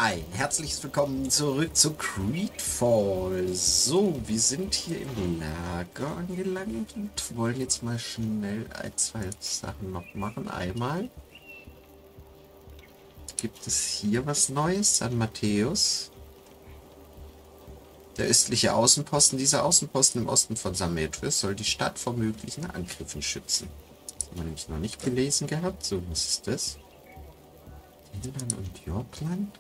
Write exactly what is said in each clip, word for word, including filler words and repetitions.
Ein herzliches Willkommen zurück zu Greedfall. So, wir sind hier im Lager angelangt und wollen jetzt mal schnell ein, zwei Sachen noch machen. Einmal gibt es hier was Neues, San Matthäus. Der östliche Außenposten. Dieser Außenposten im Osten von San Matthäus soll die Stadt vor möglichen Angriffen schützen. Das haben wir nämlich noch nicht gelesen gehabt. So, was ist das? Inland und Yorkland?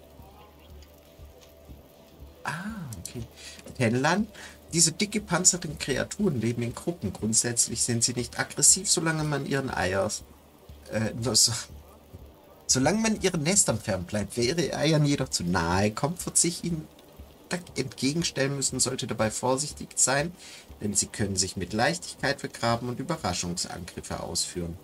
Ah, okay. Tenlan. Diese dick gepanzerten Kreaturen leben in Gruppen. Grundsätzlich sind sie nicht aggressiv, solange man ihren Eier... Äh, nur so, solange man ihren Nestern fernbleibt. Wer ihre Eiern jedoch zu nahe kommt, wird sich ihnen entgegenstellen müssen, sollte dabei vorsichtig sein, denn sie können sich mit Leichtigkeit vergraben und Überraschungsangriffe ausführen.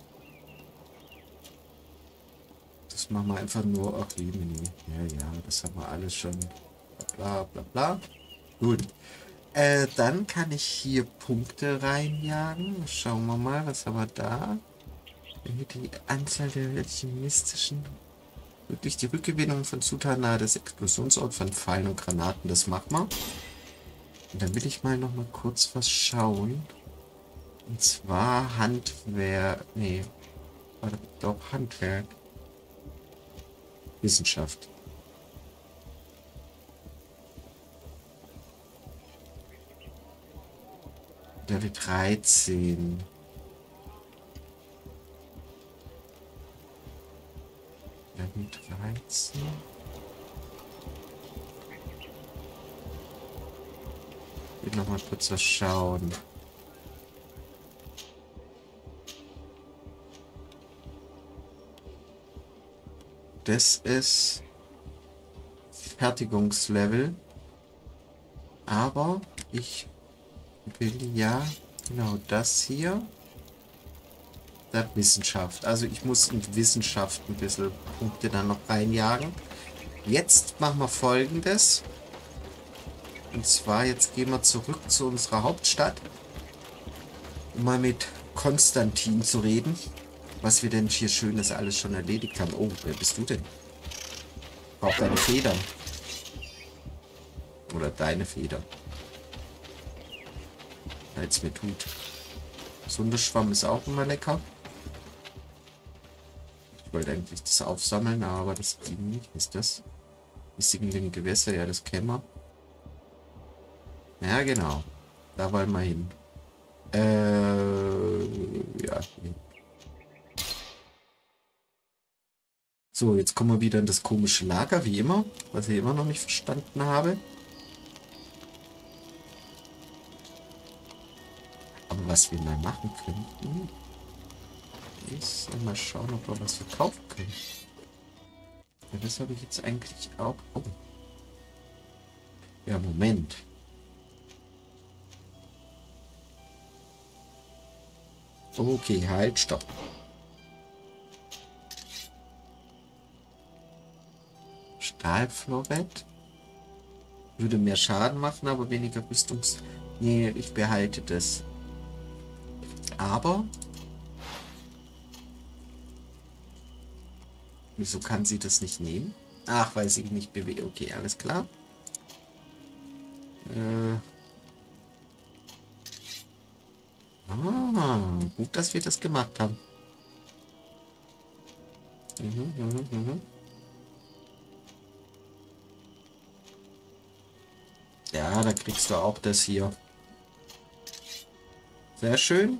Das machen wir einfach nur... Ach, Rimini. Ja, ja, das haben wir alles schon... Bla, bla, bla. Gut. Äh, dann kann ich hier Punkte reinjagen. Schauen wir mal, was haben wir da? Die Anzahl der alchemistischen... Wirklich die Rückgewinnung von Zutaten nahe des Explosionsorts von Pfeilen und Granaten. Das machen wir. Und dann will ich mal noch mal kurz was schauen. Und zwar Handwerk... Nee. Doch, Handwerk. Wissenschaft. Level dreizehn. Level dreizehn. Ich will noch mal kurz was schauen. Das ist Fertigungslevel. Aber ich will ja genau das hier. Der Wissenschaft. Also ich muss in Wissenschaft ein bisschen Punkte dann noch reinjagen. Jetzt machen wir Folgendes. Und zwar, jetzt gehen wir zurück zu unserer Hauptstadt, um mal mit Konstantin zu reden, was wir denn hier Schönes alles schon erledigt haben. Oh, wer bist du denn? Braucht deine Federn. Oder deine Federn. Als mir tut. Sunderschwamm ist auch immer lecker. Ich wollte eigentlich das aufsammeln, aber das ging nicht. Was ist das? Die siegenden Gewässer, ja, das kennen wir. Ja, genau. Da wollen wir hin. Äh, ja. So, jetzt kommen wir wieder in das komische Lager, wie immer, was ich immer noch nicht verstanden habe. Aber was wir mal machen könnten, ist mal schauen, ob wir was verkaufen können. Ja, das habe ich jetzt eigentlich auch... Oh. Ja, Moment. Okay, halt, stopp. Stahlflorett. Würde mehr Schaden machen, aber weniger Rüstungs... Nee, ich behalte das. Aber... Wieso kann sie das nicht nehmen? Ach, weil sie nicht bewegt. Okay, alles klar. Äh... Ah, gut, dass wir das gemacht haben. Mhm, mhm, mhm. Ja, da kriegst du auch das hier. Sehr schön.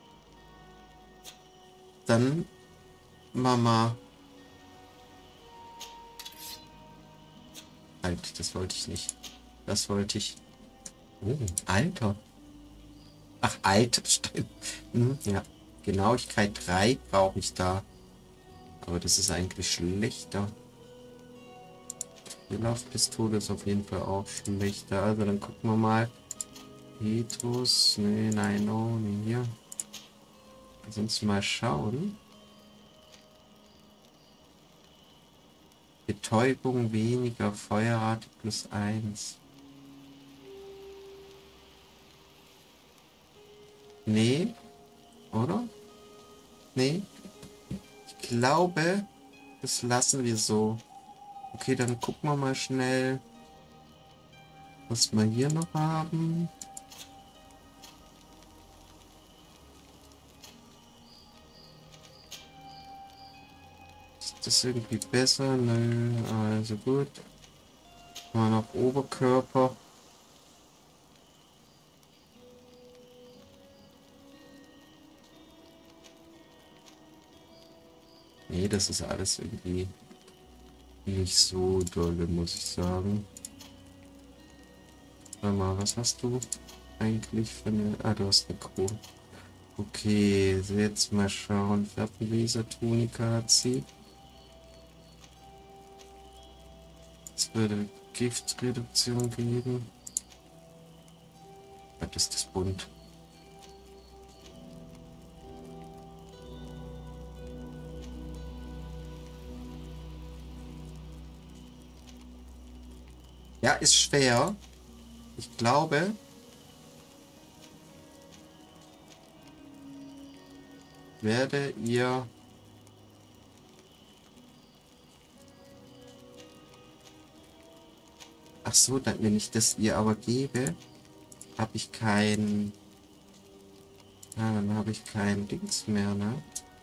Dann Mama. Halt, das wollte ich nicht. Das wollte ich. Oh, Alter. Ach, Alter, stimmt. Hm, ja, Genauigkeit drei brauche ich da. Aber das ist eigentlich schlechter. Die Laufpistole ist auf jeden Fall auch schlechter. Also dann gucken wir mal. Petrus. Nee, nein, oh, nee, hier. Sonst mal schauen. Betäubung weniger, Feuerrate plus eins. Nee, oder? Nee. Ich glaube, das lassen wir so. Okay, dann gucken wir mal schnell, was wir hier noch haben. Ist das irgendwie besser? Nö, also gut. Mal noch Oberkörper. Nee, das ist alles irgendwie nicht so dolle, muss ich sagen. Warte mal, was hast du eigentlich für eine... Ah, du hast eine Krone. Okay, so jetzt mal schauen. Färbenlaser-Tunika hat sie. Es würde Giftreduktion geben. Was ist das bunt? Ja, ist schwer. Ich glaube... werde ihr... Ach so, dann, wenn ich das ihr aber gebe, habe ich kein... Ah, dann habe ich kein Dings mehr, ne?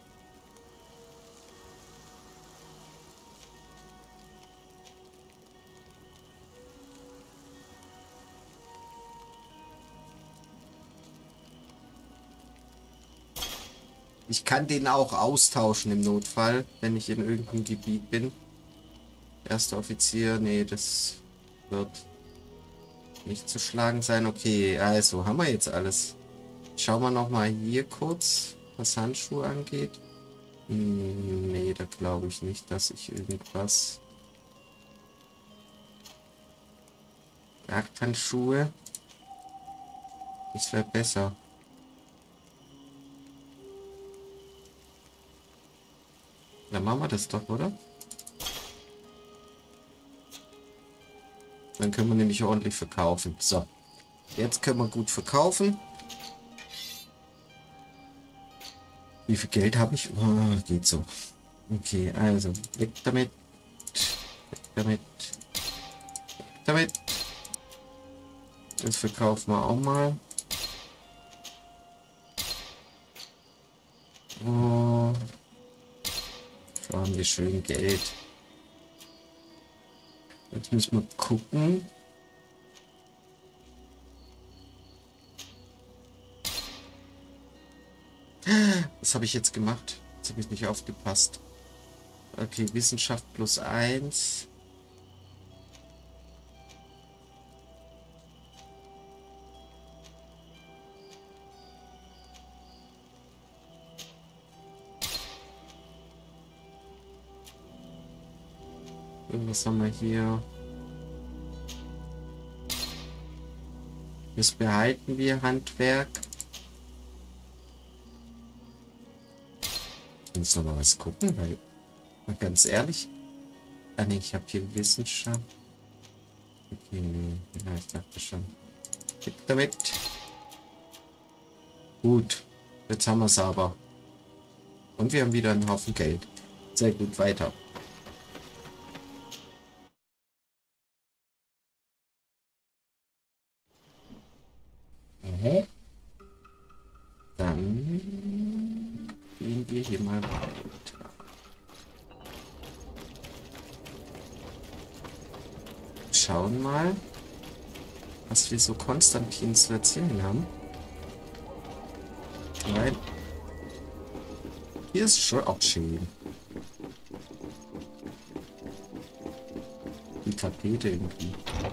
Ich kann den auch austauschen im Notfall, wenn ich in irgendeinem Gebiet bin. Erster Offizier, nee, das wird nicht zu schlagen sein. Okay, also haben wir jetzt alles. Schauen wir noch mal hier kurz, was Handschuhe angeht. Hm, nee, da glaube ich nicht, dass ich irgendwas... Jagdhandschuhe. Das wäre besser. Dann machen wir das doch, oder? Dann können wir nämlich ordentlich verkaufen. So. Jetzt können wir gut verkaufen. Wie viel Geld habe ich? Oh, geht so. Okay, also. Weg damit. Weg damit. Weg damit. Das verkaufen wir auch mal. Oh. Da haben wir schön Geld. Jetzt müssen wir gucken. Was habe ich jetzt gemacht? Jetzt habe ich nicht aufgepasst. Okay, Wissenschaft plus eins. Was haben wir hier? Das behalten wir, Handwerk. Ich muss noch mal was gucken, weil, mal ganz ehrlich. Ah ne, ich habe hier Wissenschaft. Okay, nee, ja, ich dachte schon. Weg damit. Gut, jetzt haben wir es aber. Und wir haben wieder einen Haufen Geld. Sehr gut, weiter. Mhm. Dann gehen wir hier mal weiter. Schauen mal, was wir so Konstantin zu erzählen haben. Nein. Hier ist schon auch schön. Die Tapete irgendwie.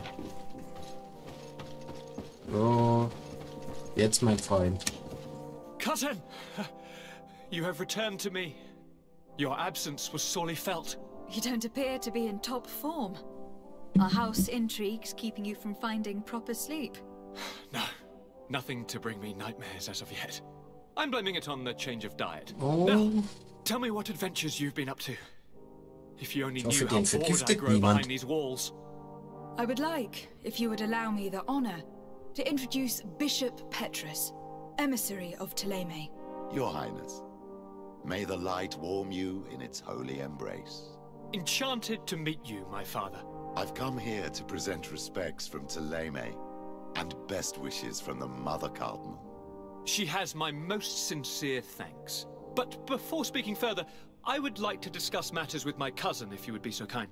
So. Jetzt, mein Freund. Cousin! You have returned to me. Your absence was sorely felt. You don't appear to be in top form. Are house intrigues keeping you from finding proper sleep? No, nothing to bring me nightmares as of yet. I'm blaming it on the change of diet. Oh. Now, tell me what adventures you've been up to. If you only Ich hoffe, knew how den bored I vergiftet grow niemand. behind these walls. I would like, if you would allow me the honor, to introduce Bishop Petrus, emissary of Ptolemy. Your Highness, may the light warm you in its holy embrace. Enchanted to meet you, my father. I've come here to present respects from Thélème and best wishes from the Mother Cardinal. She has my most sincere thanks. But before speaking further, I would like to discuss matters with my cousin, if you would be so kind.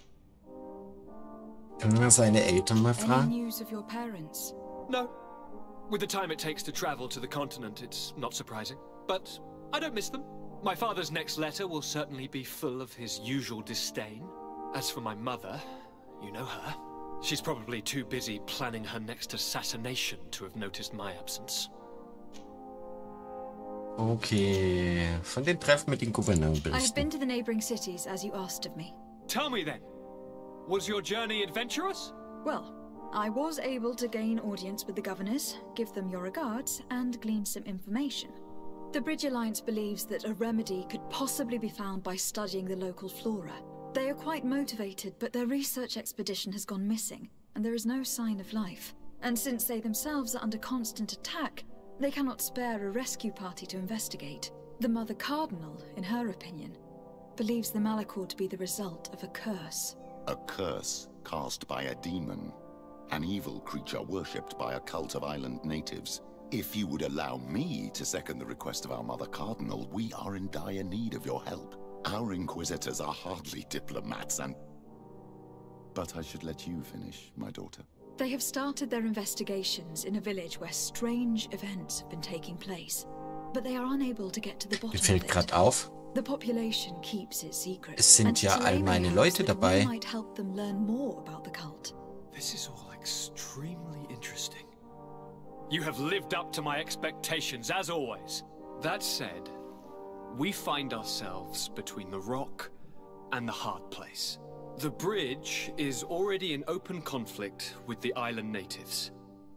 Können wir seine Eltern mal Any fragen? news of your parents? No. With the time it takes to travel to the continent, it's not surprising. But I don't miss them. My father's next letter will certainly be full of his usual disdain. As for my mother, you know her. She's probably too busy planning her next assassination to have noticed my absence. Okay, von den Treffen mit den Gouverneuren I have been berichten. to the neighboring cities, as you asked of me. Tell me then, was your journey adventurous? Well, I was able to gain audience with the governors, give them your regards, and glean some information. The Bridge Alliance believes that a remedy could possibly be found by studying the local flora. They are quite motivated, but their research expedition has gone missing, and there is no sign of life. And since they themselves are under constant attack, they cannot spare a rescue party to investigate. The Mother Cardinal, in her opinion, believes the Malachor to be the result of a curse. A curse cast by a demon, an evil creature worshipped by a cult of island natives. If you would allow me to second the request of our Mother Cardinal, we are in dire need of your help. Our Inquisitors are hardly diplomats and... But I should let you finish, my daughter. They have started their investigations in a village where strange events have been taking place, but they are unable to get to the bottom Mir fällt of gerade it. auf, The population keeps its secret. es sind and ja all Thélème meine hopes Leute that we dabei. might help them learn more about the cult. This is all extremely interesting. You have lived up to my expectations, as always. That said, we find ourselves between the rock and the hard place. The bridge is already in open conflict with the island natives.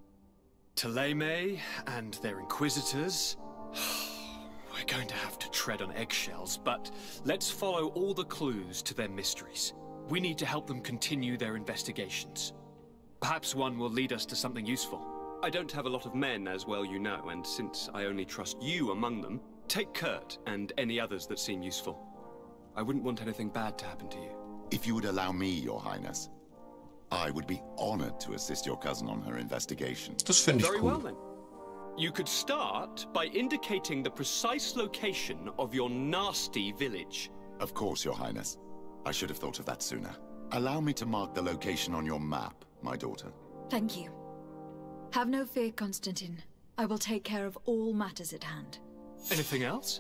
Thélème and their inquisitors... We're going to have to tread on eggshells, but let's follow all the clues to their mysteries. We need to help them continue their investigations. Perhaps one will lead us to something useful. I don't have a lot of men, as well you know, and since I only trust you among them, take Kurt and any others that seem useful. I wouldn't want anything bad to happen to you. If you would allow me, Your Highness, I would be honored to assist your cousin on her investigation. Das finde ich Very cool. well then. You could start by indicating the precise location of your nasty village. Of course, Your Highness. I should have thought of that sooner. Allow me to mark the location on your map, my daughter. Thank you. Have no fear, Constantine. I will take care of all matters at hand. Anything else?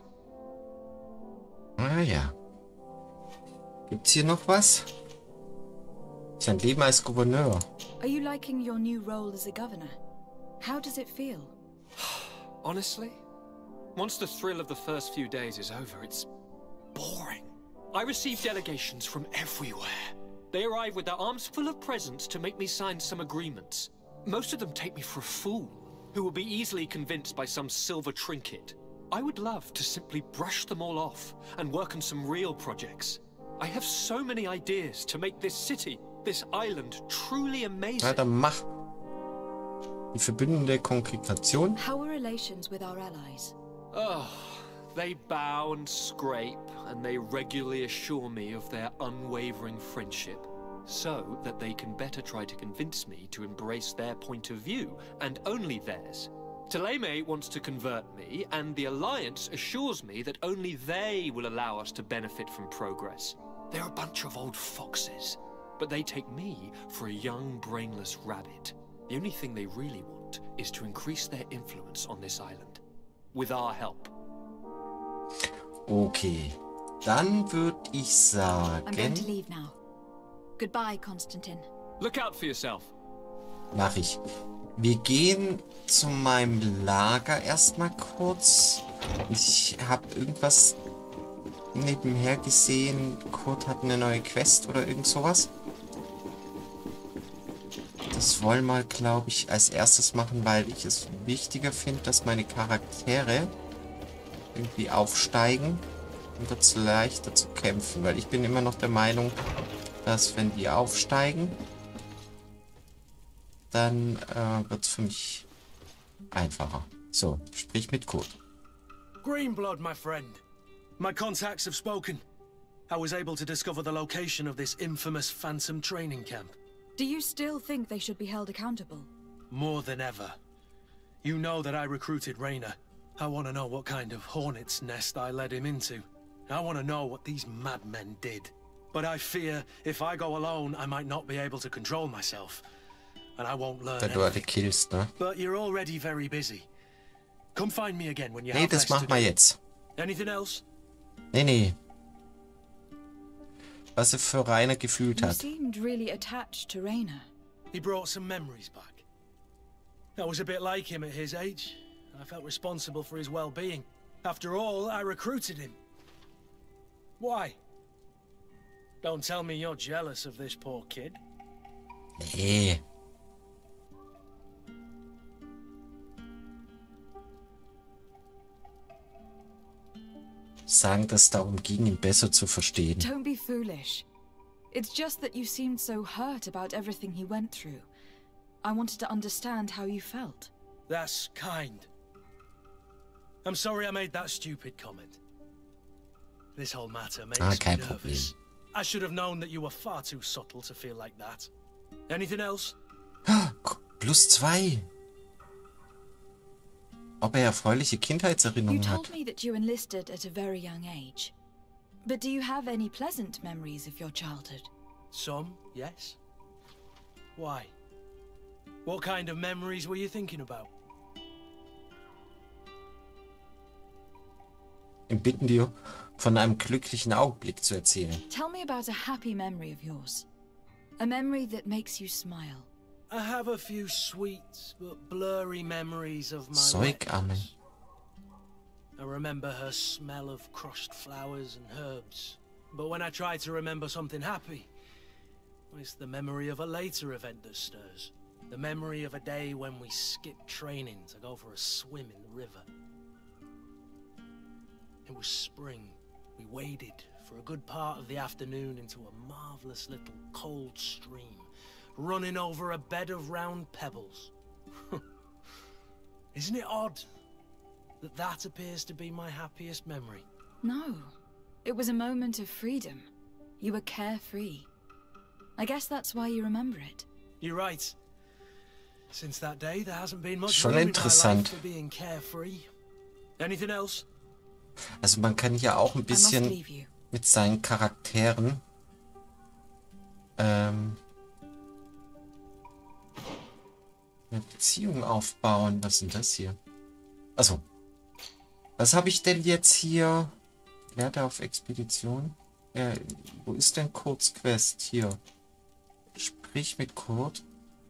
Ah ja. Gibt's hier noch was? Sein Leben als Gouverneur. Are you liking your new role as a governor? How does it feel? Honestly, once the thrill of the first few days is over, it's boring. I receive delegations from everywhere. They arrive with their arms full of presents to make me sign some agreements. Most of them take me for a fool, who will be easily convinced by some silver trinket. I would love to simply brush them all off and work on some real projects. I have so many ideas to make this city, this island, truly amazing. Ja, dann mach. Die verbündete Kongregation. How are relations with our allies? Oh, they bow and scrape, and they regularly assure me of their unwavering friendship, so that they can better try to convince me to embrace their point of view, and only theirs. Thélème wants to convert me, and the Alliance assures me that only they will allow us to benefit from progress. They're a bunch of old foxes, but they take me for a young, brainless rabbit. The only thing they really want is to increase their influence on this island. With our help. Okay. Dann würde ich I'm going to sagen... leave now. Goodbye, Constantine. Look out for yourself. Mach ich. Wir gehen zu meinem Lager erstmal kurz. Ich habe irgendwas nebenher gesehen. Kurt hat eine neue Quest oder irgend sowas. Das wollen wir, glaube ich, als erstes machen, weil ich es wichtiger finde, dass meine Charaktere irgendwie aufsteigen, um dazu leichter zu kämpfen. Weil ich bin immer noch der Meinung, dass wenn die aufsteigen, dann äh, wird es für mich einfacher. So, sprich mit Kurt. Greenblood, my friend. My contacts have spoken. I was able to discover the location of this infamous Phantom training camp. Do you still think they should be held accountable? More than ever. You know that I recruited Raynor. I want to know what kind of hornet's nest I led him into. I want to know what these madmen did. But I fear if I go alone, I might not be able to control myself. And I won't learn Da du alle anything. killst, ne? But you're already very busy. Come find me again when you Nee, have das less to machen wir do. jetzt. Anything else? Nee, nee. Was er für Rainer gefühlt You hat. seemed really attached to Raynor. He brought some memories back. I was a bit like him at his age. I felt responsible for his well-being. After all, I recruited him. Why? Don't tell me you're jealous of this poor kid. Nee. Sagen, dass es darum ging, ihn besser zu verstehen. Don't be foolish. It's just that you seemed so hurt about everything he went through. I wanted to understand how you felt. That's kind. I'm sorry I made that stupid comment. This whole matter makes Ah, me kein nervous. Problem. I should have known that you were far too subtle to feel like that. Anything else? Plus zwei. Ob er erfreuliche You Kindheitserinnerungen told hat. me that you enlisted at a very young age. But do you have any pleasant memories of your childhood? Some, yes. Why? What kind of memories were you thinking about? Ihn bitten dir, von einem glücklichen Augenblick zu erzählen. Tell me about a happy memory of yours. A memory that makes you smile. I have a few sweet but blurry memories of my Säugamme. wet. I remember her smell of crushed flowers and herbs. But when I try to remember something happy, it's the memory of a later event that stirs. The memory of a day when we skipped training to go for a swim in the river. It was spring. We waded for a good part of the afternoon into a marvelous little cold stream, running over a bed of round pebbles. Isn't it odd that that appears to be my happiest memory? No. It was a moment of freedom. You were carefree. I guess that's why you remember it. You're right. Since that day, there hasn't been much Schon room in my interessant. life for being carefree. Anything else? Also man kann hier auch ein I must bisschen leave you. mit seinen Charakteren ähm, eine Beziehung aufbauen. Was ist denn das hier? Also, was habe ich denn jetzt hier? Werte auf Expedition. Ja, wo ist denn Kurts Quest? Hier. Sprich mit Kurt.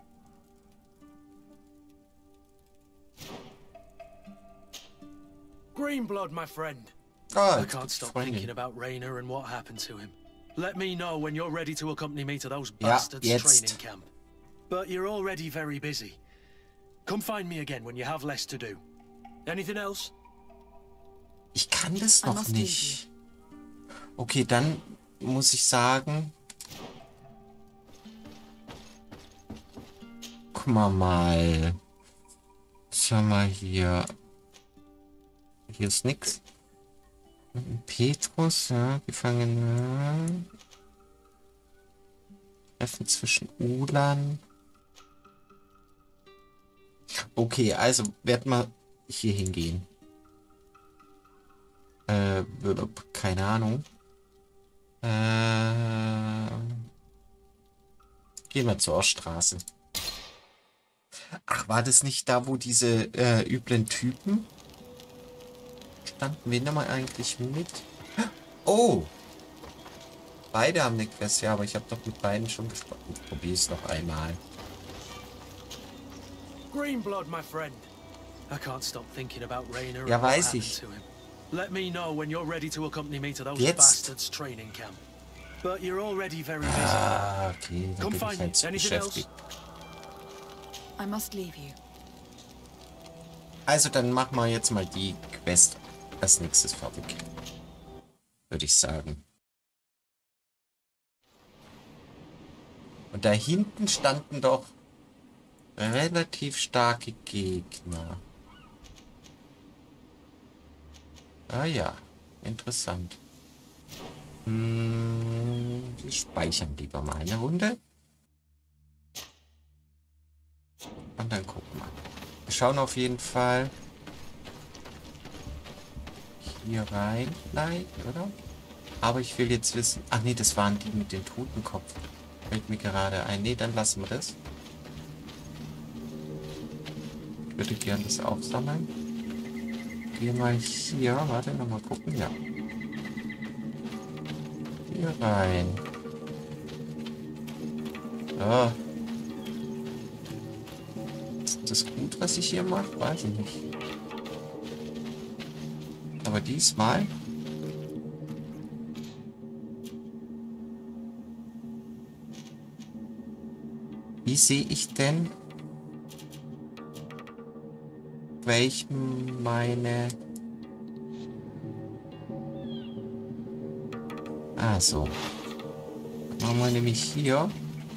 Greenblood, my friend. Ah, I can't stop Freundin. thinking about Raynor and what happened to him. Let me know when you're ready to accompany me to those Ja, bastards' jetzt. training camp. But you're already very busy. Come find me again when you have less to do. Anything else? Ich kann das I noch must leave nicht. Okay, dann muss ich sagen... Guck mal mal. Schau mal hier. Hier ist nix. Petrus, ja, Gefangene. Treffen zwischen Ulan. Okay, also werden wir hier hingehen. Äh, keine Ahnung. Äh, gehen wir zur Oststraße. Ach, war das nicht da, wo diese äh, üblen Typen standen? Wen haben wir eigentlich mit? Oh! Beide haben eine Quest, ja, aber ich habe doch mit beiden schon gesprochen. Ich probiere es noch einmal. Greenblood, my friend. I can't stop thinking about Raynor Ja, and what weiß happened ich. to him. Let me know when you're ready to accompany me to those Jetzt? bastards' training camp. But you're already very busy. Ah, okay, da Come bin ich find me. halt zu Anything else? beschäftigt. I must leave you. Also dann machen wir jetzt mal die Quest als nächstes fertig. Würde ich sagen. Und da hinten standen doch relativ starke Gegner. Ah ja, interessant. Hm, wir speichern lieber mal eine Runde. Und dann gucken wir. Wir schauen auf jeden Fall hier rein, vielleicht, oder? Aber ich will jetzt wissen... Ach nee, das waren die mit dem Totenkopf. Fällt mir gerade ein. Nee, dann lassen wir das. Ich würde gerne das aufsammeln. Gehen wir hier. Warte, nochmal gucken. Ja. Hier rein. So. Ist das gut, was ich hier mache? Weiß ich nicht. Aber diesmal... Wie sehe ich denn, welchen meine... Ah, so. Machen wir nämlich hier...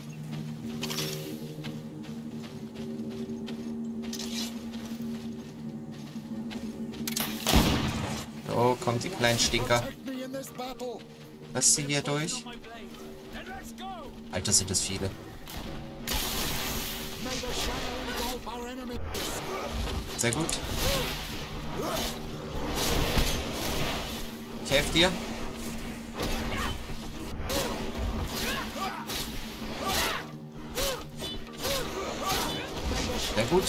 So, kommt die kleinen Stinker. Lass sie hier durch. Alter, sind das viele. Sehr gut. Ich helfe dir. Sehr gut.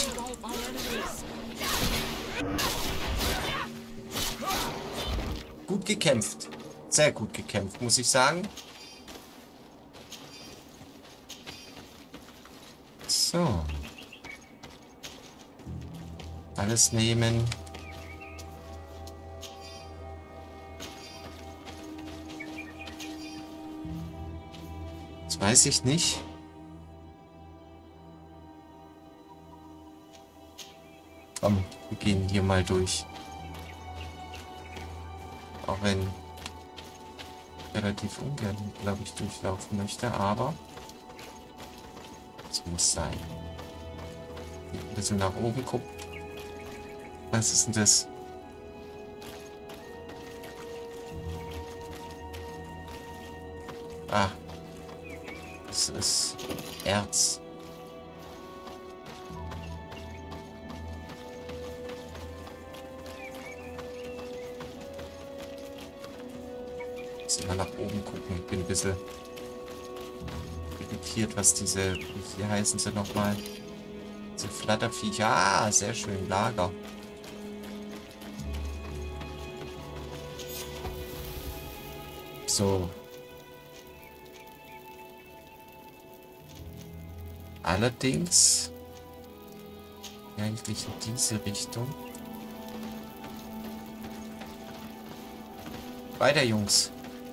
Gut gekämpft. Sehr gut gekämpft, muss ich sagen. So. Alles nehmen. Das weiß ich nicht. Komm, wir gehen hier mal durch. Auch wenn ich relativ ungern, glaube ich, durchlaufen möchte, aber es muss sein. Ein bisschen nach oben gucken. Was ist denn das? Ah. Das ist Erz. Jetzt mal nach oben gucken. Ich bin ein bisschen irritiert, was diese... Wie heißen sie nochmal? Diese Flatterviecher. Ah, sehr schön. Lager. So. Allerdings eigentlich in diese Richtung. Weiter, Jungs.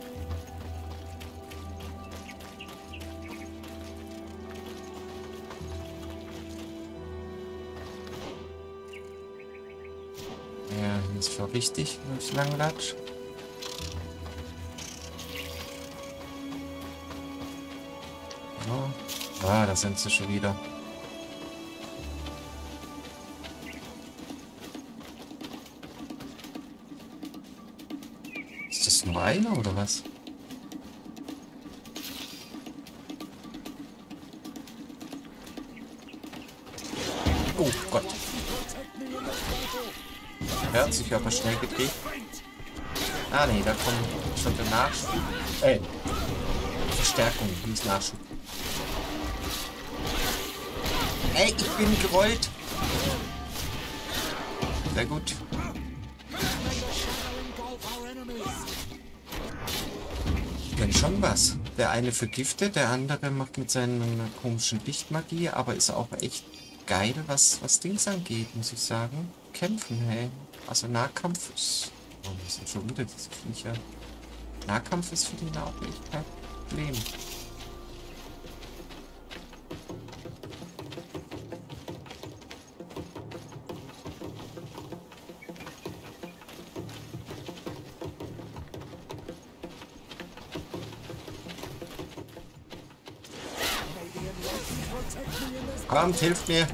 Ja, hier ist schon richtig, wenn ich lang latsch. Ah, da sind sie schon wieder. Ist das nur einer oder was? Oh Gott. Er hat sich aber schnell gedreht. Ah nee, da kommt schon der Nachschub. Äh, Verstärkung, nicht Nachschub. Ey, ich bin gerollt. Sehr gut. Denn schon was. Der eine vergiftet, der andere macht mit seiner komischen Lichtmagie, aber ist auch echt geil, was, was Dings angeht, muss ich sagen. Kämpfen, hey. Also Nahkampf ist... Oh, das sind schon wieder diese Viecher. Nahkampf ist für die auch echt kein Problem. Kommt, hilft mir.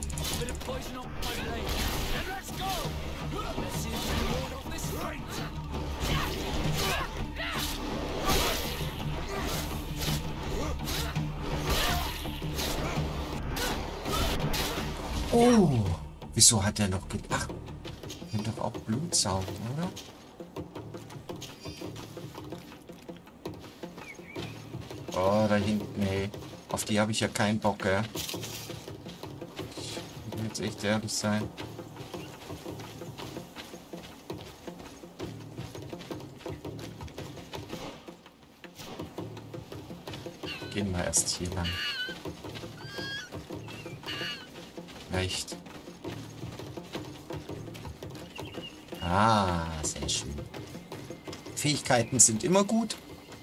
Oh, wieso hat er noch gedacht? Er kann doch auch Blut saugen, oder? Oh, da hinten, ey. Auf die habe ich ja keinen Bock, ey. Ich will jetzt echt ehrlich sein. Gehen wir erst hier lang. Reicht. Ah, sehr schön. Fähigkeiten sind immer gut.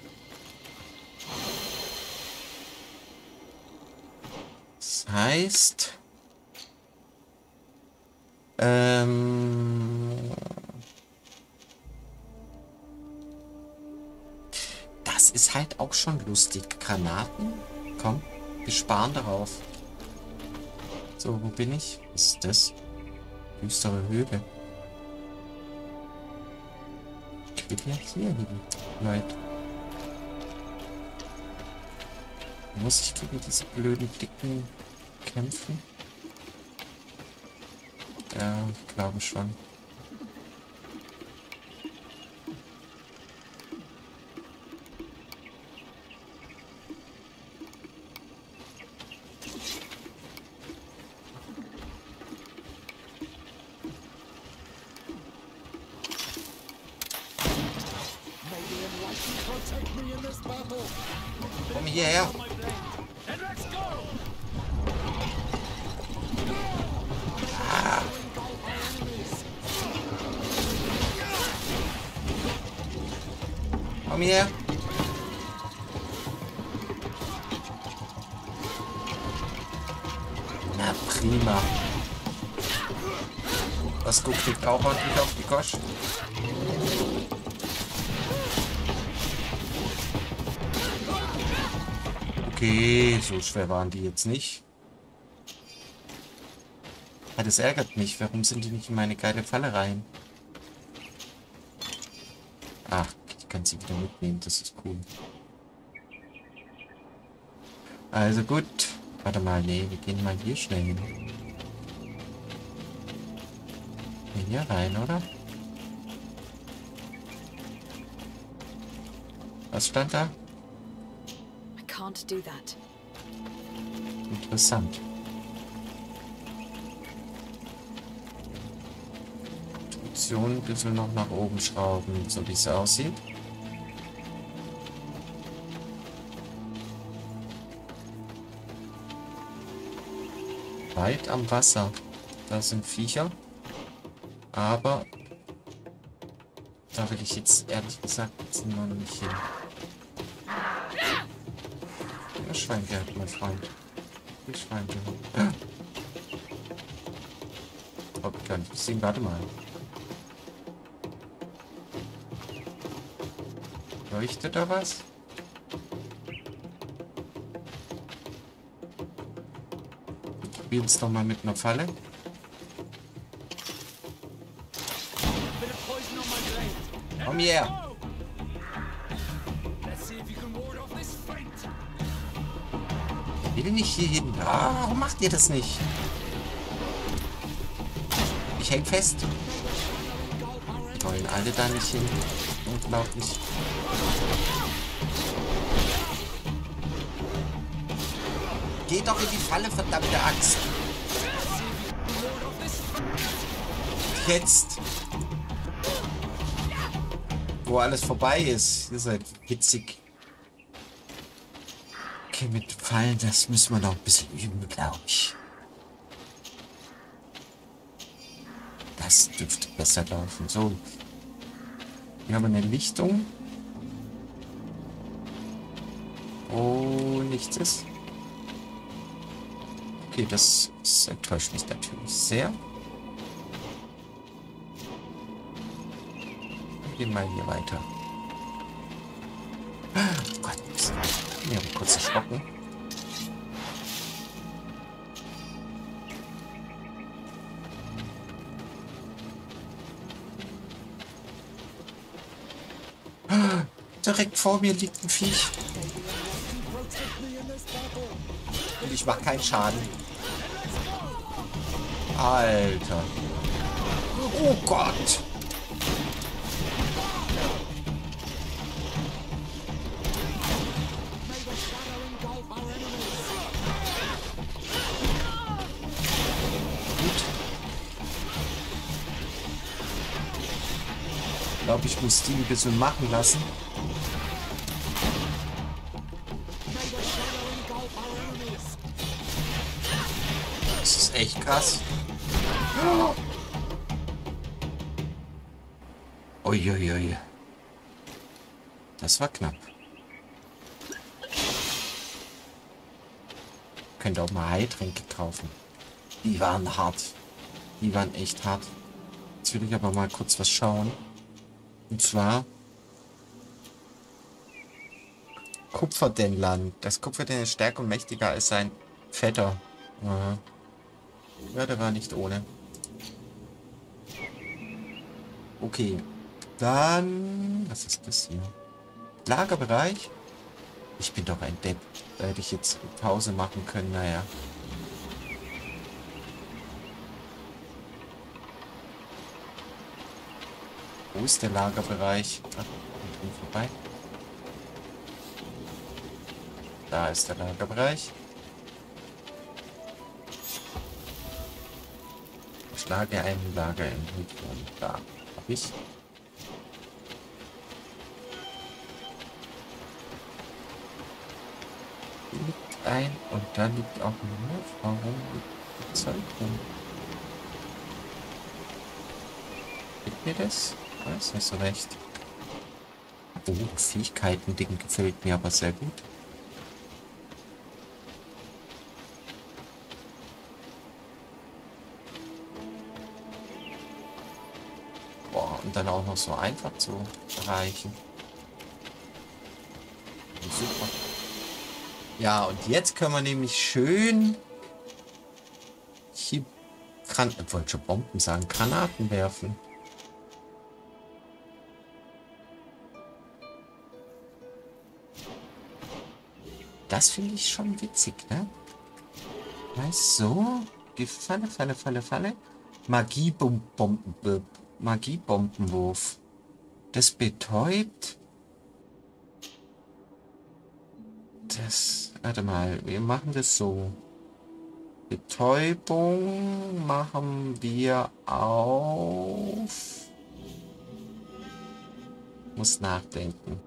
Das heißt... Ähm... Das ist halt auch schon lustig. Granaten? Komm, wir sparen darauf. So, wo bin ich? Was ist das? Düstere Höhle. Ich will ja hier hin, Leute. Muss ich gegen diese blöden Dicken kämpfen? Ja, ich glaube schon. Komm hierher. Ah. Komm her. Na prima. Das Guck kriegt auch ordentlich auf die Gosch. Okay, so schwer waren die jetzt nicht. Ja, das ärgert mich. Warum sind die nicht in meine geile Falle rein? Ach, ich kann sie wieder mitnehmen. Das ist cool. Also gut. Warte mal, nee, wir gehen mal hier schnell hin. Hier rein, oder? Was stand da? Can't do that. Interessant. Option ein bisschen noch nach oben schrauben, so wie es aussieht. Weit am Wasser. Da sind Viecher. Aber da will ich jetzt ehrlich gesagt jetzt noch nicht hin. Das Schwein gehört, mein Freund. Das Schwein gehört. Oh, ich kann nicht sehen. Warte mal. Leuchtet da was? Probieren es doch mal mit einer Falle. Komm her! Ich will nicht hier hin. Ah, warum macht ihr das nicht? Ich häng fest. Die wollen alle da nicht hin. Unglaublich. Geh doch in die Falle, verdammte Axt. Jetzt. Wo alles vorbei ist. Ihr seid witzig. Okay, mit Fallen, das müssen wir noch ein bisschen üben, glaube ich. Das dürfte besser laufen. So. Hier haben wir eine Lichtung. Oh, nichts ist. Okay, das, das enttäuscht mich natürlich sehr. Wir gehen mal hier weiter. Oh Gott, ich habe kurz erschrocken. Direkt vor mir liegt ein Viech. Und ich mache keinen Schaden. Alter. Oh Gott. Ich glaube, ich muss die ein bisschen machen lassen. Das ist echt krass. Uiuiui. Das war knapp. Könnt auch mal Heiltränke kaufen. Die waren hart. Die waren echt hart. Jetzt will ich aber mal kurz was schauen. Und zwar Kupferdännland. Das Kupferdännland ist stärker und mächtiger als sein Vetter. Aha. Ja, der war nicht ohne. Okay. Dann... Was ist das hier? Lagerbereich? Ich bin doch ein Depp. Da hätte ich jetzt Pause machen können. Naja. Wo ist der Lagerbereich? Ach, und vorbei. Da ist der Lagerbereich. Ich schlage ein Lager im Hütchen. Da habe ich. Hier liegt ein und da liegt auch ein. Warum liegt das Zeug rum? Gibt mir das? Weiß nicht so recht. Oh, Fähigkeiten-Ding gefällt mir aber sehr gut. Boah, und dann auch noch so einfach zu erreichen. Super. Ja, und jetzt können wir nämlich schön hier Gran ich wollte schon Bomben sagen, Granaten werfen. Das finde ich schon witzig, ne? Weißt so, die Falle, Falle, Falle, Falle. Magiebomben, Magiebombenwurf. Das betäubt. Das, warte mal, wir machen das so. Betäubung machen wir auf. Muss nachdenken.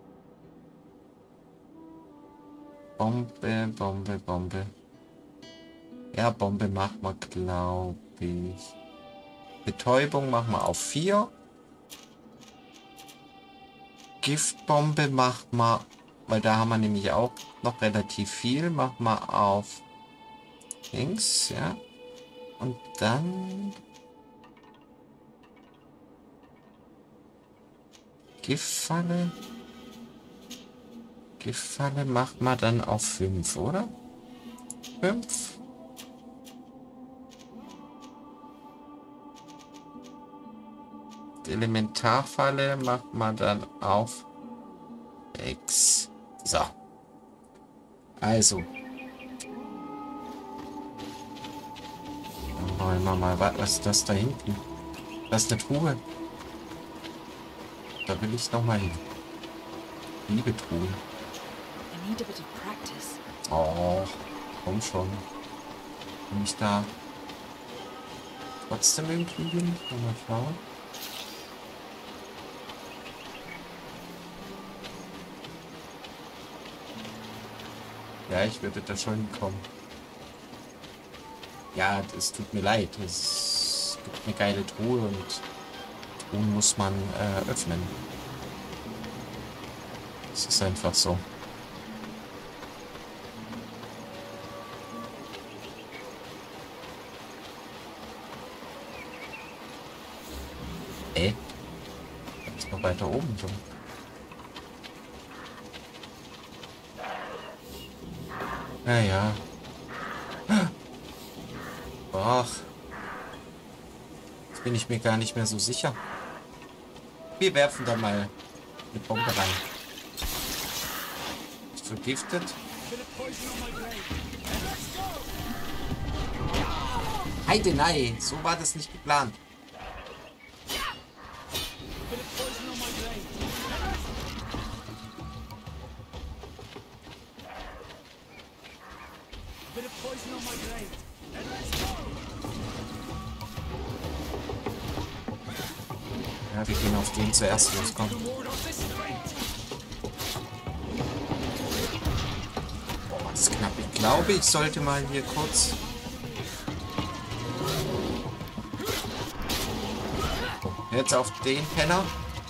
Bombe, Bombe, Bombe. Ja, Bombe machen wir, glaube ich. Betäubung machen wir auf vier. Giftbombe macht man, weil da haben wir nämlich auch noch relativ viel, machen wir auf links, ja. Und dann Giftfalle. Giftfalle macht man dann auf fünf, oder? fünf. Die Elementarfalle macht man dann auf sechs. So. Also. Dann wollen wir mal, was ist das da hinten? Das ist eine Truhe. Da will ich noch mal hin. Liebe Truhe. Oh, komm schon. Bin ich da trotzdem irgendwie hin? Mal schauen. Ja, ich würde da schon hinkommen. Ja, es tut mir leid. Es gibt eine geile Truhe und Truhen muss man äh, öffnen. Es ist einfach so. Äh? Ist noch weiter oben so. Naja. Ach. Jetzt bin ich mir gar nicht mehr so sicher. Wir werfen da mal eine Bombe rein. Ist vergiftet. Heide, nein, so war das nicht geplant. Ja, wir gehen auf den zuerst loskommen. Boah, das ist knapp. Ich glaube, ich sollte mal hier kurz... Jetzt auf den Penner.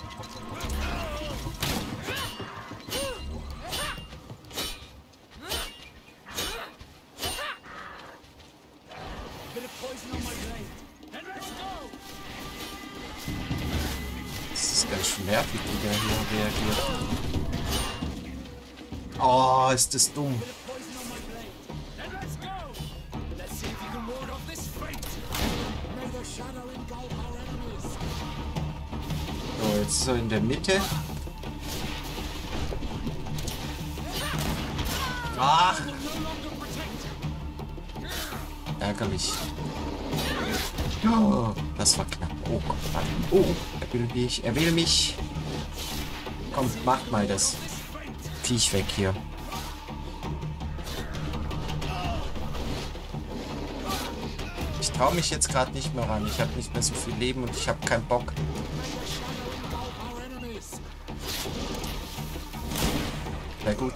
Das ist ganz schön nervig, wie der hier reagiert. Oh, ist das dumm. So, jetzt so in der Mitte. Ach! Ärgerlich. Oh, das war knapp. Oh Gott, warte. Oh, er will mich. Er will mich. Komm, mach mal das Viech weg hier. Ich traue mich jetzt gerade nicht mehr ran. Ich habe nicht mehr so viel Leben und ich habe keinen Bock. Sehr gut.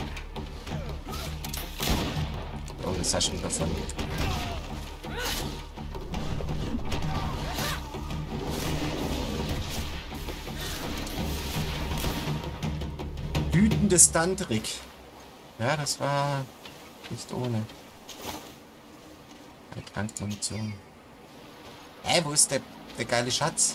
Oh, das hast du schon davon. Wütendes Dandrik. Ja, das war nicht ohne. Eine Krankmunition. Hä, wo ist der, der geile Schatz?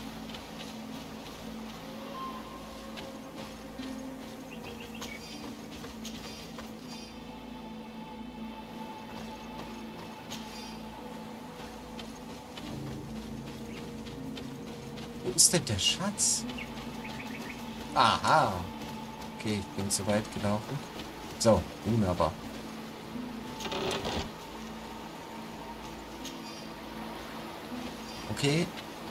Wo ist denn der Schatz? Aha. Okay, ich bin zu weit gelaufen. So, wunderbar. Okay.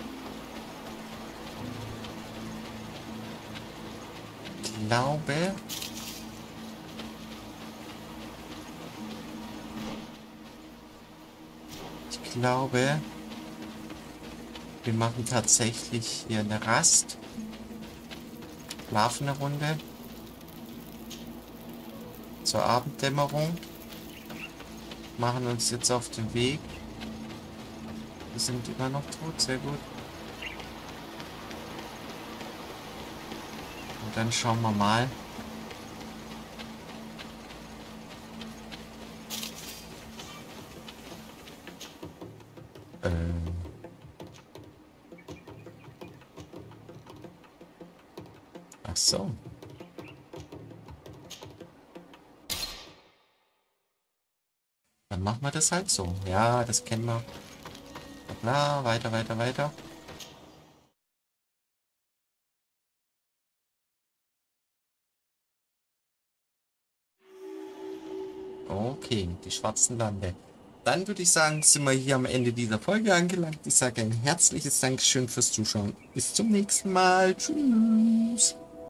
Ich glaube... Ich glaube... Wir machen tatsächlich hier eine Rast. Schlafen eine Runde. Zur Abenddämmerung. Machen uns jetzt auf den Weg. Wir sind immer noch tot, sehr gut. Und dann schauen wir mal. Ähm. Ach so. Dann machen wir das halt so. Ja, das kennen wir. Na, weiter, weiter, weiter. Okay, die schwarzen Lande. Dann würde ich sagen, sind wir hier am Ende dieser Folge angelangt. Ich sage ein herzliches Dankeschön fürs Zuschauen. Bis zum nächsten Mal. Tschüss.